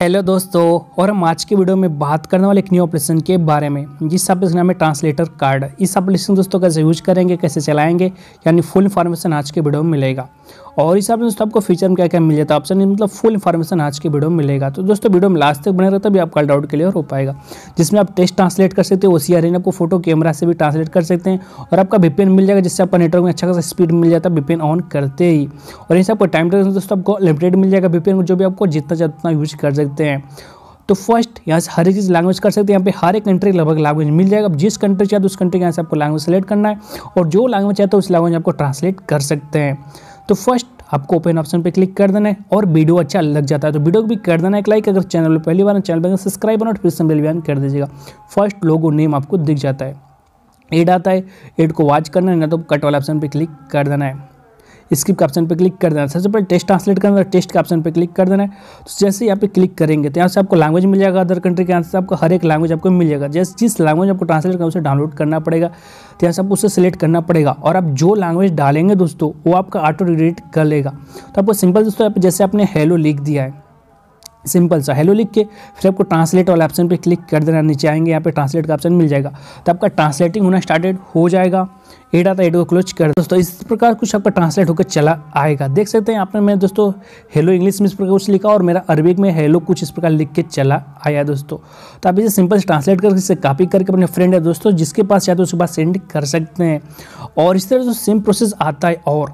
Hello दोस्तों, और हम आज की वीडियो में बात करने वाले एक न्यू एप्लीकेशन के बारे में जिस एप्लीकेशन नाम है ट्रांसलेटर कार्ड। इस एप्लीकेशन दोस्तों कैसे यूज करेंगे, कैसे चलाएंगे, यानी फुल इन्फॉर्मेशन आज के वीडियो में मिलेगा। और इस एप्लीकेशन दोस्तों आपको फीचर में क्या क्या मिल जाता है, ऑप्शन मतलब फुल इन्फॉर्मेशन आज के वीडियो में मिलेगा। तो दोस्तों वीडियो में लास्ट तक बने रहता भी आपका डाउट क्लियर हो पाएगा, जिसमें आप टेक्स्ट ट्रांसलेट कर सकते हो, OCR आपको फोटो कैमरा से भी ट्रांसलेट कर सकते हैं, और आपका VPN मिल जाएगा जिससे आपका नेटवर्क में अच्छा खासा स्पीड मिल जाता है VPN ऑन करते ही। और इसे आपको टाइम दोस्तों आपको लिमिटेड मिल जाएगा VPN, जो भी आपको जितना चाहे उतना यूज कर सकते हैं। तो फर्स्ट यहाँ से हर एक चीज़ लैंग्वेज कर सकते हैं, यहाँ पे हर एक कंट्री लगभग लैंग्वेज मिल जाएगा। जिस कंट्री चाहे उस कंट्री के यहाँ से आपको लैंग्वेज सेलेक्ट करना है, और जो लैंग्वेज चाहते हो उस लैंग्वेज आपको ट्रांसलेट कर सकते हैं। तो फर्स्ट आपको ओपन ऑप्शन पे क्लिक कर देना है, और वीडियो अच्छा लग जाता है तो वीडियो को भी कर देना एक लाइक। अगर चैनल पर पहली बार चैनल पर सब्सक्राइब और नोटिफिकेशन बेल भी ऑन कर दीजिएगा। फर्स्ट लोगो नेम आपको दिख जाता है, एड आता है, एड को वॉच करना है, ना तो कट वाला ऑप्शन पे क्लिक कर देना है, स्किप के ऑप्शन पे क्लिक कर देना है। सबसे पहले टेक्स्ट ट्रांसलेट करना है, टेक्स्ट के ऑप्शन पे क्लिक कर देना है। तो जैसे यहाँ पे क्लिक करेंगे तो यहाँ से आपको लैंग्वेज मिल जाएगा, अदर कंट्री के यहाँ से आपको हर एक लैंग्वेज आपको मिल जाएगा। जैसे जिस लैंग्वेज आपको ट्रांसलेट करना उसे डाउनलोड करना पड़ेगा, तो यहाँ से आपको उसे सिलेक्ट करना पड़ेगा, और आप जो लैंग्वेज डालेंगे दोस्तों वो आपका ऑटो रीड कर लेगा। तो आपको सिंपल दोस्तों जैसे आपने हेलो लिख दिया है, सिंपल सा हेलो लिख के फिर आपको ट्रांसलेट वाले ऑप्शन पे क्लिक कर देना। नीचे आएंगे यहाँ पे ट्रांसलेट का ऑप्शन मिल जाएगा, तो आपका ट्रांसलेटिंग होना स्टार्टेड हो जाएगा। एड आता है, एड को क्लोज कर दोस्तों। इस प्रकार कुछ आपका ट्रांसलेट होकर चला आएगा। देख सकते हैं आपने, मैं दोस्तों हेलो इंग्लिश में इस प्रकार कुछ लिखा, और मेरा अरबिक में हेलो कुछ इस प्रकार लिख के चला आया दोस्तों। तो आप इसे सिंपल से ट्रांसलेट करके इसे कॉपी करके अपने फ्रेंड है दोस्तों जिसके पास चाहे तो उसके पास सेंड कर सकते हैं। और इस तरह से सेम प्रोसेस आता है। और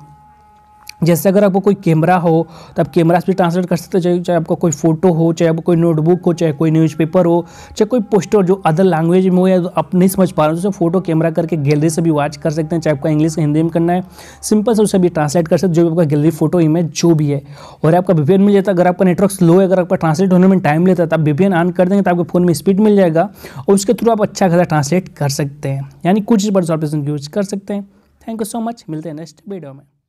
जैसे अगर आपको कोई कैमरा हो तो आप कैमरा से भी ट्रांसलेट कर सकते हो, चाहे आपको कोई फोटो हो, चाहे आपको कोई नोटबुक हो, चाहे कोई न्यूज़पेपर हो, चाहे कोई पोस्टर जो अदर लैंग्वेज में हो या आप नहीं समझ पा रहे हो तो फोटो कैमरा करके गैलरी से भी वॉच कर सकते हैं। चाहे आपका इंग्लिश हिंदी में करना है, सिंपल से उसे भी ट्रांसलेट कर सकते हैं, जो भी आपका गैलरी फोटो इमेज जो भी है। और आपका VPN मिल जाता है। अगर आपका नेटवर्क स्लो है, अगर आपका ट्रांसलेट होने में टाइम लेता है, तो आप VPN ऑन कर देंगे तो आपके फोन में स्पीड मिल जाएगा, और उसके थ्रू आप अच्छा खासा ट्रांसलेट कर सकते हैं, यानी कुछ बड़े ऑप्शन यूज कर सकते हैं। थैंक यू सो मच, मिलते हैं नेक्स्ट वीडियो में।